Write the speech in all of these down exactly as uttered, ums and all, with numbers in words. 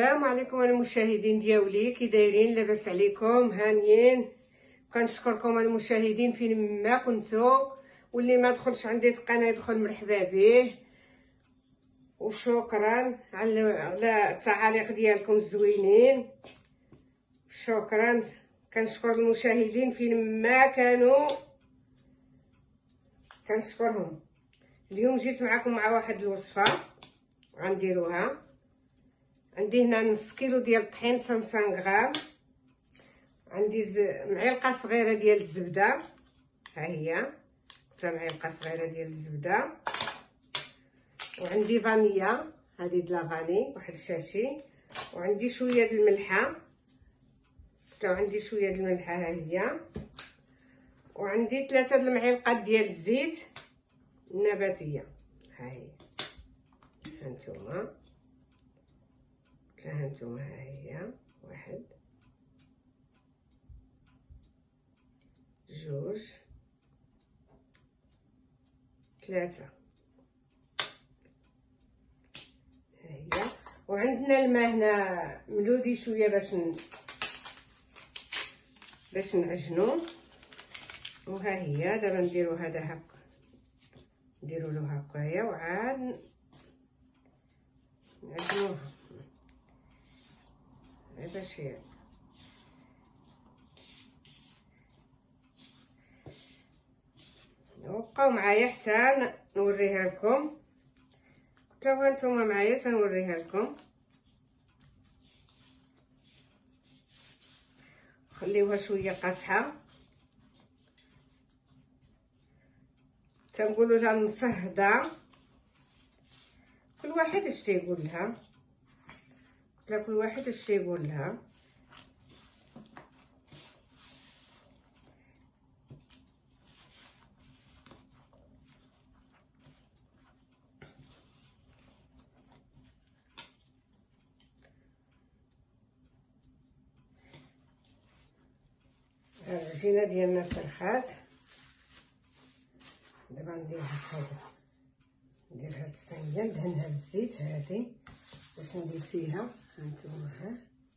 السلام عليكم المشاهدين ديالي، كي دايرين؟ لاباس عليكم؟ هانيين؟ كنشكركم المشاهدين فين ما كنتو، واللي ما دخلش عندي في القناه يدخل مرحبا به، وشكرا على على التعاليق ديالكم الزوينين. شكرا، كنشكر المشاهدين فين ما كانوا، كنشكرهم. اليوم جيت معكم مع واحد الوصفه غنديروها. عندي هنا نص كيلو ديال الطحين خمسين غرام، عندي ز... معلقه صغيره ديال الزبده، ها هي كتله معلقه صغيره ديال الزبده، وعندي فانيلا، هذه د لافاني واحد الشاشي، وعندي شويه د الملحه، كتله عندي شويه د الملحه ها هي، وعندي ثلاثه د المعالق ديال الزيت النباتيه، ها هي هانتوما، ها هانتوما ها هي، واحد جوج ثلاثة، ها هي. وعندنا الماء هنا ملودي شويه باش ن... باش نعجنو، وها هي دابا نديرو هذا هكا، نديرو له هكايا وعاد نعجنوها باش وبقاو معايا حتى نوريها لكم. حتى هانتوما معايا سنوريها لكم. خليوها شويه قاصحه، تنقولوا لها المصهده، كل واحد اش تيقول لها، كل واحد اش تيقول لها. العجينه ديالنا سرخات، دابا ندير هكا، ندير هاد الصينيه ندهنها بالزيت هادي باش ندير فيها، هانتوما ها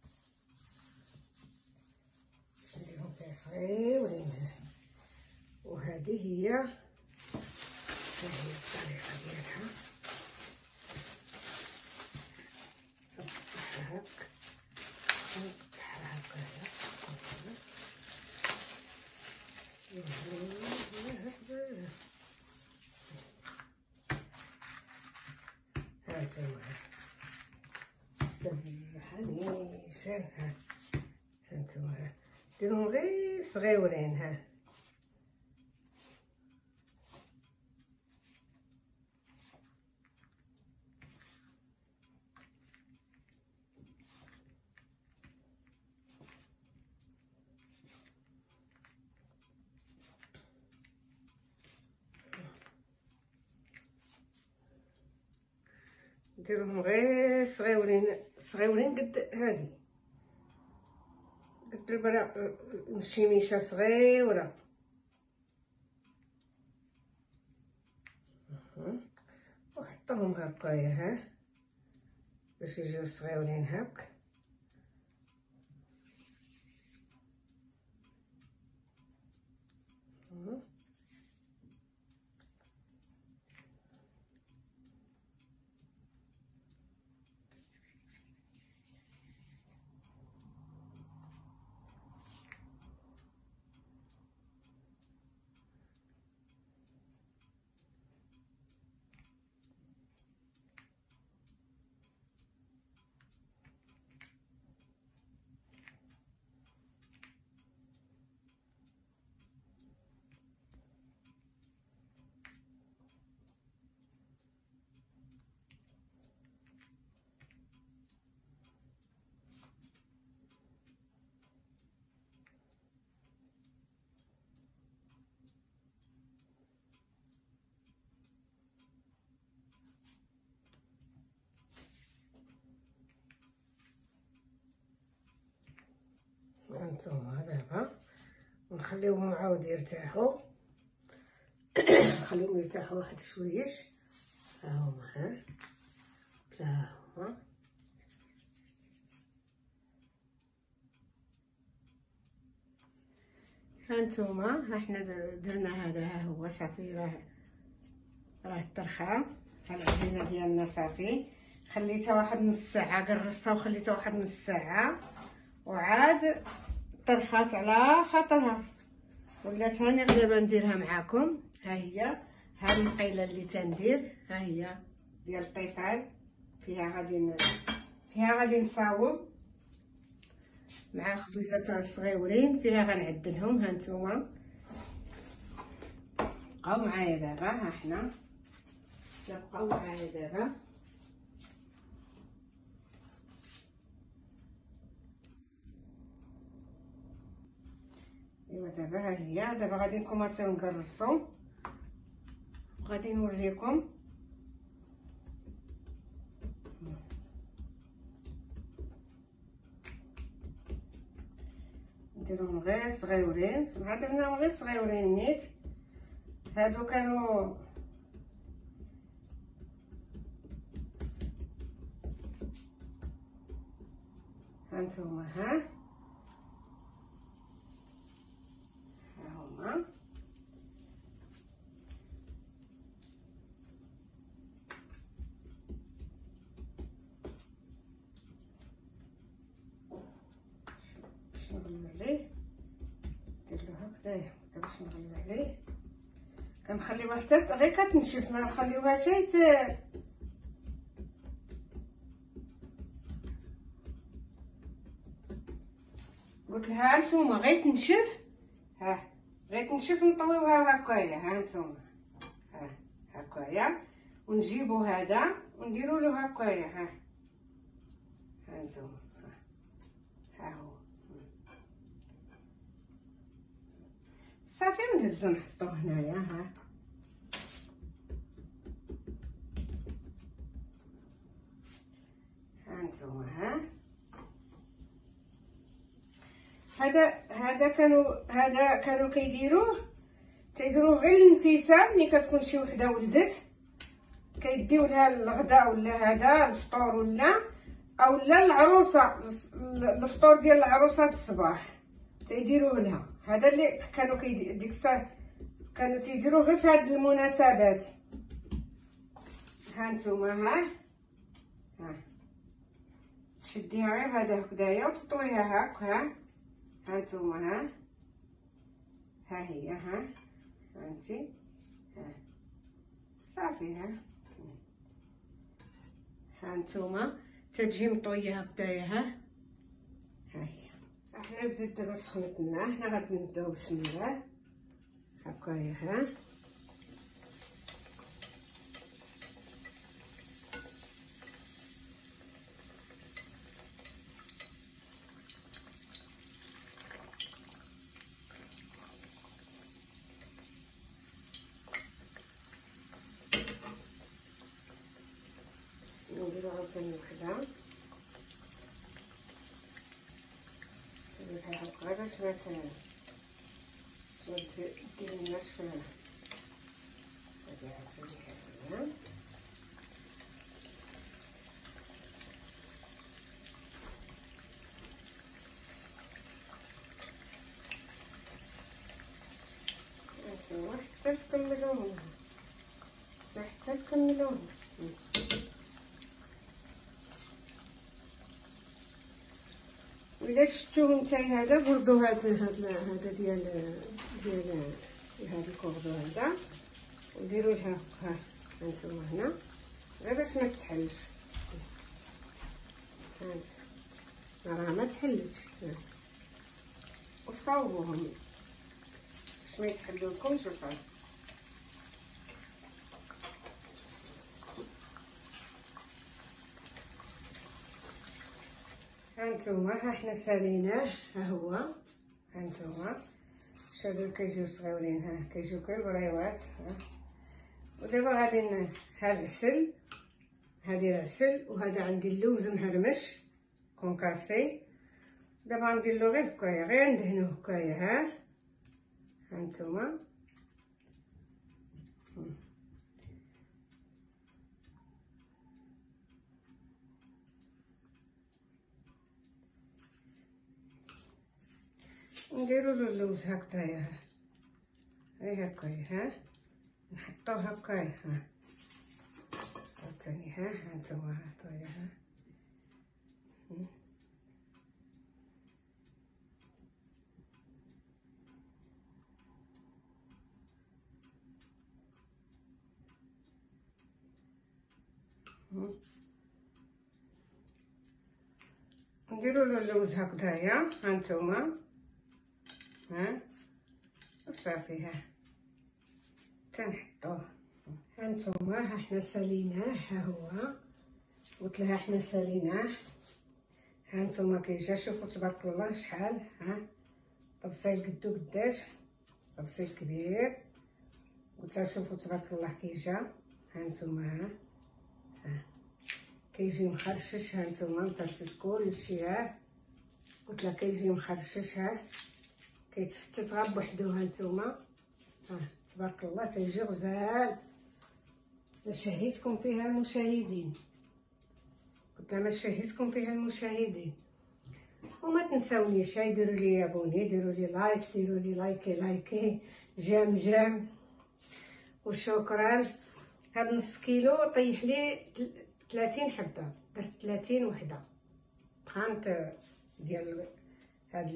باش نديرهم فيها صغيورين، وهذه هي هذه الطريقه ديالها. نفتحها هاك، نفتحها هكايا، هانتوما سمحة نيشان، ها هانتوما ديروهم غير صغيورين، ها نديروهم غير صغيورين صغيورين قد هادي، قد البرا الشميشه صغيره، وحطهم هكايا ها باش يجيو صغيورين هاك. هانتوما دابا ونخليوهم عاود يرتاحوا، نخليهم يرتاحوا واحد شويش، ها هما ها ها هما هانتوما ها حنا درنا هذا، ها هو صافي، راه راه طرخه. ها العجينه ديالنا صافي، خليتها واحد نص ساعه، قرصتها وخليتها واحد نص ساعه وعاد طرخات على خاطرها. ولات هاني دابا نديرها معاكم. ها هي ها المقيله اللي تندير، ها هي ديال الطيفال، فيها غادي فيها غادي نصاوب مع خبيزات صغيورين، فيها غنعدلهم. ها نتوما بقاو معايا دابا، ها حنا بقاو معايا دابا. ايوا دابا ها هي، دابا غادي نكوماسيو نقرصو وغادي نوريكم. نديرهم غير صغيورين، مع درناهم غير صغيورين نيت. هادو كانوا هانتوما، ها ها هما باش نغلو عليه، ندير له هكذايا باش نغلو عليه. كنخليوها حتى غير كتنشف، ما نخليوهاش حتى قلت لها نتوما غير تنشف. ها غير تنشف نطويوها هكايا، ها نتوما ها هكايا، ونجيبو هذا ونديرو له هكايا. ها ها نتوما ها, ها هو صافي، ونهزو نحطوه هنايا. ها ها نتوما ها هذا هذا كانوا هذا كانوا كيديروه تيديروه غير النفيسه ملي كتكون شي وحده ولدت، كيديو لها الغداء ولا هذا الفطور ولا او لا العروسه، الفطور ديال العروسه الصباح تيديروه لها. هذا اللي كانوا كيدير ديك الساعه، كانوا تيديروه غير في هاد المناسبات. ها نتوما ها ها تشديها غير هذا هكذايا وتطويها هاك. ها ها نتوما ها ها هي ها هانتي ها صافي. ها ها نتوما تتجي مطويه هكذايا. ها ها هي. احنا الزيت دابا سخنت لنا، حنا غادي نبداو بسم الله هكايا. ها نديرو عاوتاني وحده، نديرها هكا باش ما تديرلناش في هادي عاوتاني هادي. هانتوما حتى تكملوهم، حتى تكملوهم. وإلا شفتوه نتاي هذا بردو هذا هذا ديال ديال هذا الكوردو هذا وديروا لها. ها هانتوما هنا غير باش ما تحلش، هانت راه ما تحلتش. وصاوبوهم باش ما يتحلولكمش وصافي. هانتوما ها حنا ساليناه، ها هو هانتوما شادو كيجيو صغيورين، ها كيجيو كالبريوات. ها ودابا غادي ها العسل، هادي العسل، وهذا عندي اللوز مهرمش كونكاسي. دابا غندير له غير هكايا، غير ندهنو هكايا. ها هانتوما نديرو له اللوز هكذايا، هاي هكايا، ها نحطوه هكايا، ها عاوتاني، ها هانتوما هكايا، ها نديرو له اللوز هكذايا، هانتوما، ها صافي، ها تنحطوه. هانتوما ها حنا ساليناه، ها هو قلت لها حنا ساليناه، هانتوما كيجا، شوفوا تبارك الله شحال، ها طبسيل قدو قداش، طبسيل كبير، قلت لها شوفوا تبارك الله كيجا، هانتوما ها ها كيجي مخرشش، هانتوما مطرطش كلشي، ها قلت لها كيجي مخرشش، ها كيتفتت غير بوحدو، هانتوما ها تبارك الله تيجي غزال. شهيتكم فيها المشاهدين، قلت لها ما شهيتكم فيها المشاهدين. وما تنساونيش، هاي ديروا لي ابوني، ديروا لي لايك، ديروا لي لايكي لايكي جام جام، وشكرا. هاد نص كيلو طيح لي ثلاثين حبه، درت ثلاثين وحده طحنت ديال هاد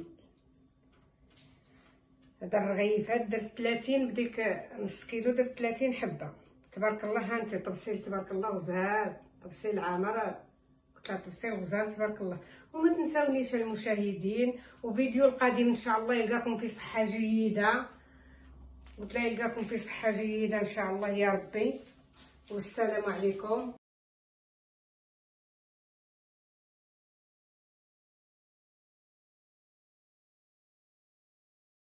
هاد الرغيفات، درت ثلاثين بديك نص كيلو، درت ثلاثين حبه تبارك الله. ها انت طبسيل تبارك الله غزال، طبسيل عامر، قلت لها طبسيل غزال تبارك الله. وما تنساونيش المشاهدين، وفيديو القادم ان شاء الله يلقاكم في صحه جيده، قلت لها يلقاكم في صحه جيده ان شاء الله يا ربي، والسلام عليكم.